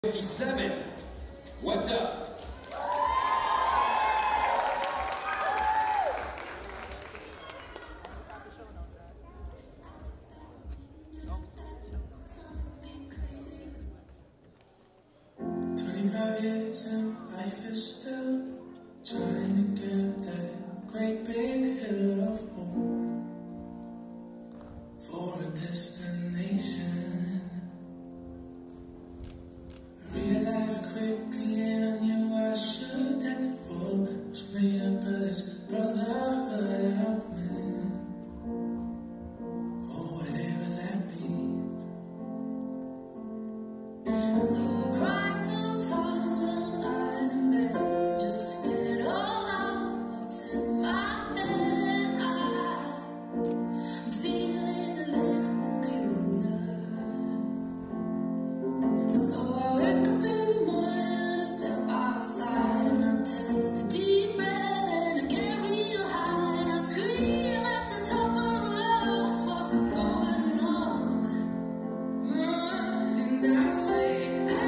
57. What's up? Years and life is still trying to get that great big hill of hope for a destination. I realized quickly and I knew I should that the world was made up of this brotherhood of men, or whatever that means. And so I cry sometimes when I'm lying in bed, just to get it all out what's in my head. I'm feeling a little peculiar, and so I wake up in the morning, I step outside and I take a deep breath and I get real high and I scream at the top of my lungs what's going on, and I say,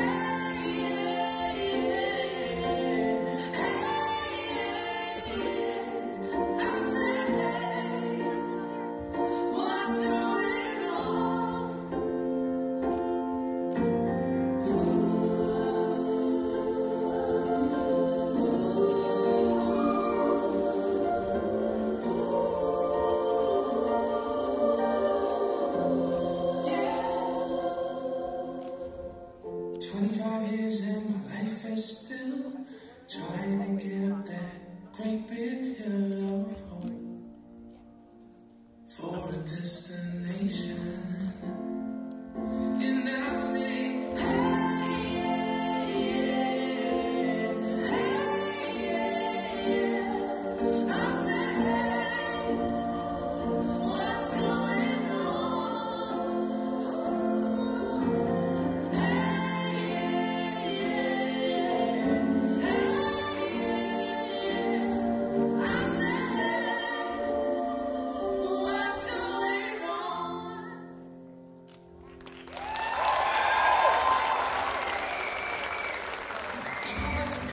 years and my life is still trying to get up that great big hill of hope for a distance.